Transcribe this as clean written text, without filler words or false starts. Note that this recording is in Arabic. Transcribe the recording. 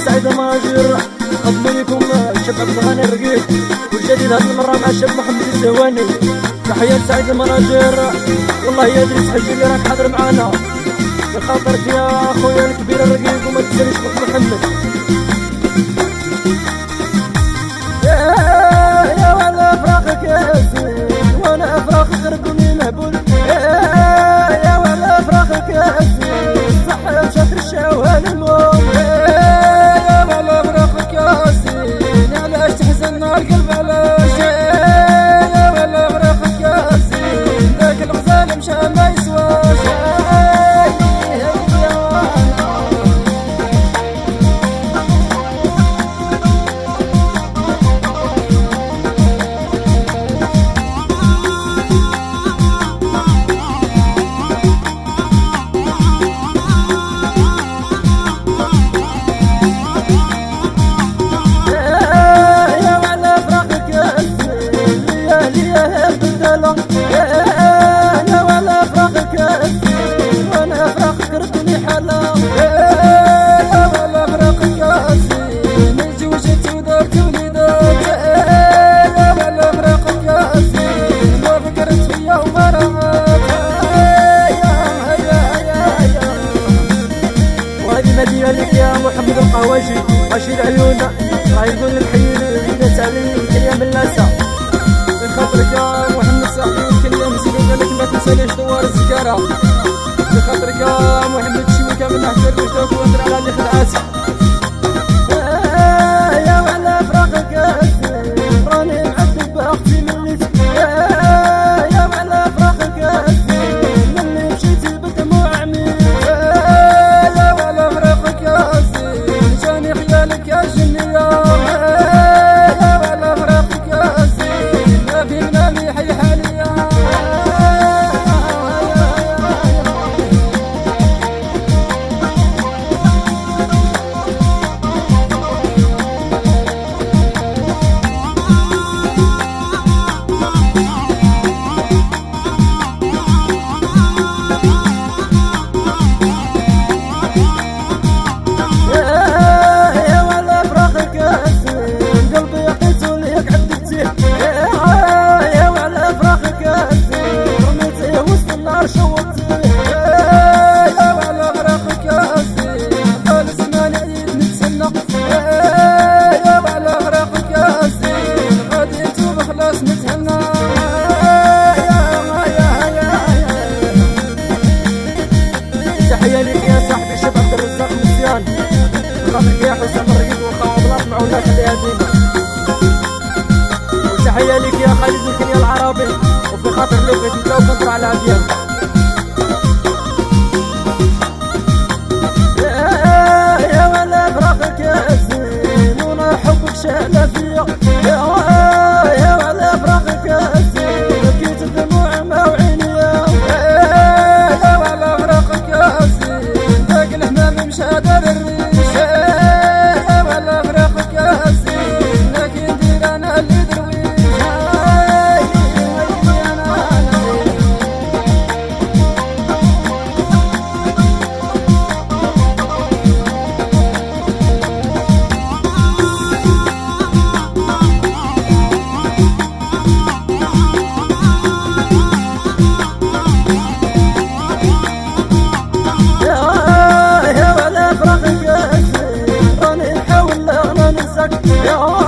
سعيد ماجر قدم لكم شباب الغني الرقيق والجديد هذه المره مع الشاب محمد الزهواني. تحيه لسعيد المناجر والله يا ادريس حجي اللي راك حاضر معانا بخاطرك يا اخويا الكبير الرقيق وما تنسانيش محمد. يا ولا فراقك يا زين وانا فراقك ربني مهبول. يا ولا فراقك يا زين صح شاطر الشوال الموت. يا ولا فراقك يا زين علاش تحزن القلب علاش. يا ولا فراقك يا زين ذاك الغزال مشى ما يسواش. يا ولا فراقك يا زين وانا فراقك ردني حلا. يا ولا فراقك يا زين تزوجت ودارت وليدات. يا ولا فراقك يا زين ما فكرت فيا وما رأت. وهذه المدينة لك يا محمد القهوجي عشير عيونا راح يقول لك حيين العيدة علي كل من لاسا من خاطرك يا محمد صاحبي كل يوم مسكين قال لك ما تنسانيش دوار الزكارة. من خاطرك يا محمد الشميكة من نحتاج وجدك وانظر على اللي خدعاتي. يا وعلى فراقك يا زين راني معذب باختي مليت. يا وعلى فراقك يا زين ملي مشيتي بالدموع عميت. يا وعلى فراقك يا زين جاني خيالك يا جنية. يا وعلى فراقك يا زين ما في منامي حي حاليا. تحية ليك يا صاحبي شيخ عبد الرزاق مزيان خاطرك يا حسام الرقيق وخواطرات معونا خليها ديما. وتحية ليك يا خالد الكنيا العربي وفي خاطر لوكا انت وكنت على عديان. يا ولا فراقك يا زين وانا حبك شاهلة فيا. يا ولا فراقك يا زين بكيت الدموع ما وعينيا. يا ولا فراقك يا زين ذاك الحمام مشى دار الريش. يا ولا فراقك يا زين لكن ندير انا اللي درويش. يا